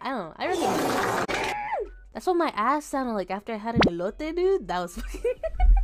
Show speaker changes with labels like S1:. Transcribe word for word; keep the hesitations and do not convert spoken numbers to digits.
S1: I don't know. I really. That's what my ass sounded like after I had an elote, dude. That was.